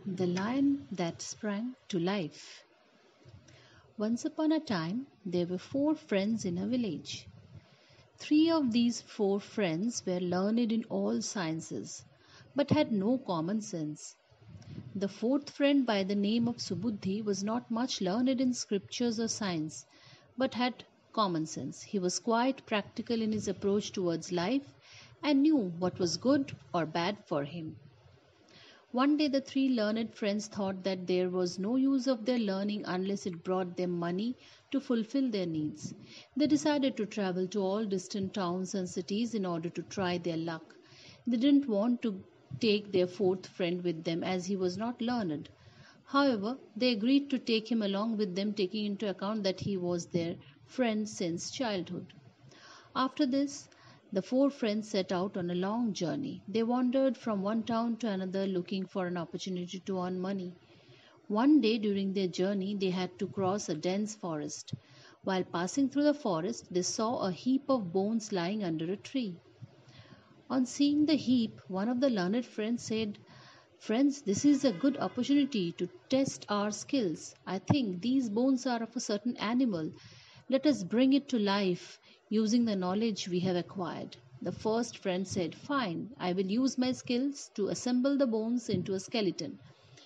The lion that sprang to life. Once upon a time, there were four friends in a village. Three of these four friends were learned in all sciences, but had no common sense. The fourth friend, by the name of Subuddhi, was not much learned in scriptures or science, but had common sense. He was quite practical in his approach towards life and knew what was good or bad for him. One day the three learned friends thought that there was no use of their learning unless it brought them money to fulfill their needs. They decided to travel to all distant towns and cities in order to try their luck. They didn't want to take their fourth friend with them as he was not learned. However, they agreed to take him along with them, taking into account that he was their friend since childhood. After this, the four friends set out on a long journey. They wandered from one town to another looking for an opportunity to earn money. One day during their journey, they had to cross a dense forest. While passing through the forest, they saw a heap of bones lying under a tree. On seeing the heap, one of the learned friends said, "Friends, this is a good opportunity to test our skills. I think these bones are of a certain animal. Let us bring it to life using the knowledge we have acquired." The first friend said, "Fine, I will use my skills to assemble the bones into a skeleton."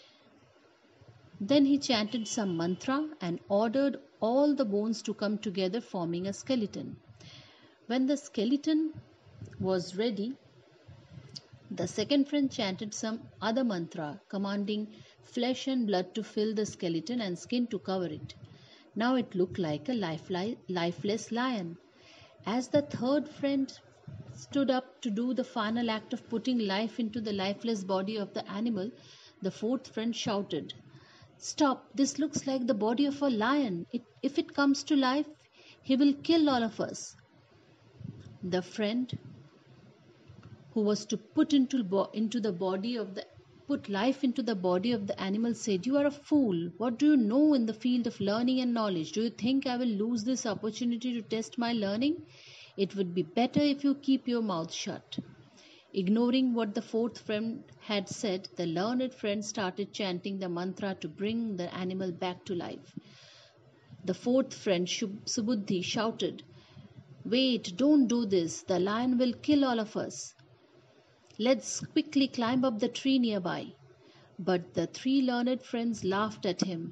Then he chanted some mantra and ordered all the bones to come together, forming a skeleton. When the skeleton was ready, the second friend chanted some other mantra, commanding flesh and blood to fill the skeleton and skin to cover it. Now it looked like a lifeless lion. As the third friend stood up to do the final act of putting life into the lifeless body of the animal, the fourth friend shouted, "Stop! This looks like the body of a lion. If it comes to life, he will kill all of us." The friend who was to into the body of the put life into the body of the animal said, "You are a fool. What do you know in the field of learning and knowledge? Do you think I will lose this opportunity to test my learning? It would be better if you keep your mouth shut." Ignoring what the fourth friend had said, the learned friend started chanting the mantra to bring the animal back to life. The fourth friend, Subuddhi, shouted, "Wait, don't do this. The lion will kill all of us. Let's quickly climb up the tree nearby." But the three learned friends laughed at him.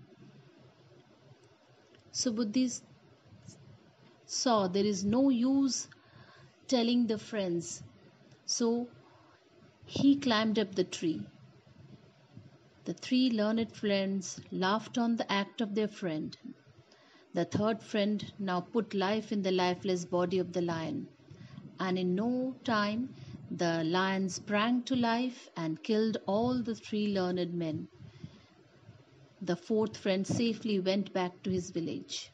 Subuddhi saw there is no use telling the friends, so he climbed up the tree. The three learned friends laughed on the act of their friend. The third friend now put life in the lifeless body of the lion, and in no time the lion sprang to life and killed all the three learned men. The fourth friend safely went back to his village.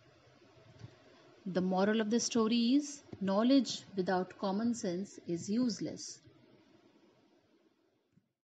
The moral of the story is knowledge without common sense is useless.